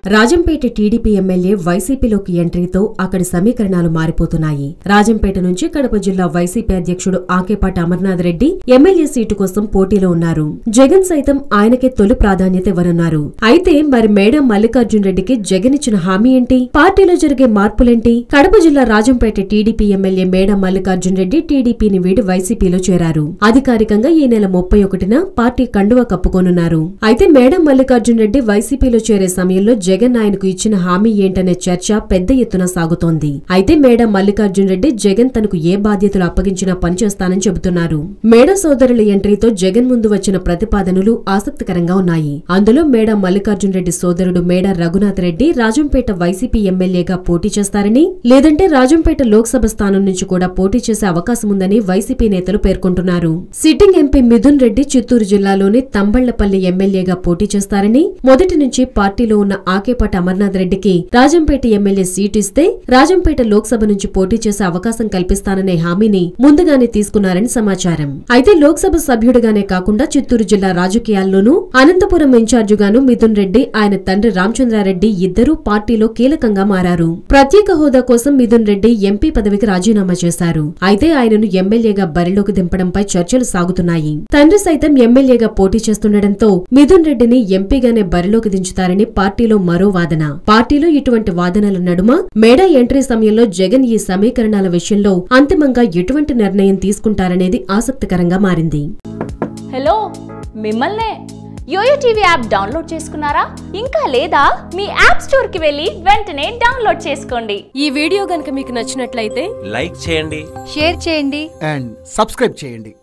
Rajampet TDP MLA వైసీపీలోకి ఎంట్రీతో అక్కడి సమీకరణాలు మారిపోతున్నాయి. రాజంపేట నుంచి కడప జిల్లా వైసీపీ అధ్యక్షుడు ఆకేపాటి అమర్నాథ్ రెడ్డి ఎమ్మెల్యే సీటు కోసం పోటీలో ఉన్నారు. జగన్ సైతం ఆయనకే తొలి ప్రాధాన్యత ఇవ్వనున్నారు. అయితే మరి మేడం మల్లికార్జున్ రెడ్డికి జగన్ ఇచ్చిన హామీ ఏంటి? పార్టీలో జరిగే మార్పులేంటి? కడప జిల్లా రాజంపేట టీడీపీ ఎమ్మెల్యే మేడం మల్లికార్జున్ రెడ్డి టీడీపీని వీడి వైసీపీలో చేరారు. అధికారికంగా ఈ నెల 31న పార్టీ కండువా కప్పుకోనున్నారు. అయితే మేడం మల్లికార్జున్ రెడ్డి వైసీపీలో చేరే సమయంలో జగన్ ఆయనకు ఇచ్చిన హామీ ఏంటనే చర్చ పెద్ద ఎత్తున సాగుతోంది. అయితే మేడం మల్లికార్జున్ రెడ్డి జగన్ తనకు ఏ బాధ్యతలు అప్పగించినా పనిచేస్తానని చెబుతున్నారు. మేడం సోదరుల ఎంట్రీతో జగన్ ముందు వచ్చిన ప్రతిపాదనలు ఆసక్తికరంగా ఉన్నాయి. అందులో మేడం మల్లికార్జున్ రెడ్డి సోదరుడు మేడ రఘునాథ్ రెడ్డి రాజంపేట వైసీపీ ఎమ్మెల్యేగా పోటీ చేస్తారని, లేదంటే రాజంపేట లోక్సభ స్థానం నుంచి కూడా పోటీ చేసే అవకాశం ఉందని వైసీపీ నేతలు పేర్కొంటున్నారు. సిట్టింగ్ ఎంపీ మిథున్ రెడ్డి చిత్తూరు జిల్లాలోని తంబళ్లపల్లి ఎమ్మెల్యేగా పోటీ చేస్తారని, మొదటి నుంచి పార్టీలో ఉన్న ఆకేపాటి అమర్నాథ్ రెడ్డికి రాజంపేట ఎమ్మెల్యే సీటు ఇస్తే రాజంపేట లోక్సభ నుంచి పోటీ చేసే అవకాశం కల్పిస్తాననే హామీని ముందుగానే తీసుకున్నారని సమాచారం. అయితే లోక్సభ సభ్యుడిగానే కాకుండా చిత్తూరు జిల్లా రాజకీయాల్లోనూ అనంతపురం ఇన్ఛార్జిగాను మిథున్ రెడ్డి, ఆయన తండ్రి రామచంద్రారెడ్డి ఇద్దరూ పార్టీలో కీలకంగా మారారు. ప్రత్యేక హోదా కోసం మిథున్ రెడ్డి ఎంపీ పదవికి రాజీనామా చేశారు. అయితే ఆయనను ఎమ్మెల్యేగా బరిలోకి దింపడంపై చర్చలు సాగుతున్నాయి. తండ్రి సైతం ఎమ్మెల్యేగా పోటీ చేస్తుండటంతో మిథున్ రెడ్డిని ఎంపీగానే బరిలోకి దించుతారని పార్టీలో మరో వాదన. పార్టీలో ఇటువంటి వాదనల నడుమ మేడా ఎంట్రీ సమయంలో జగన్ ఈ సమీకరణాల విషయంలో అంతిమంగా ఎటువంటి నిర్ణయం తీసుకుంటారనేది ఆసక్తికరంగా మారింది. హలో, మిమ్మల్నే యోయో టీవీ యాప్ డౌన్లోడ్ చేసుకున్నారా? ఇంకా లేదా? మీ యాప్ స్టోర్ కి వెళ్ళి వెంటనే డౌన్లోడ్ చేసుకోండి. ఈ వీడియో గనుక మీకు నచ్చినట్లయితే లైక్ చేయండి, షేర్ చేయండి అండ్ సబ్స్క్రైబ్ చేయండి.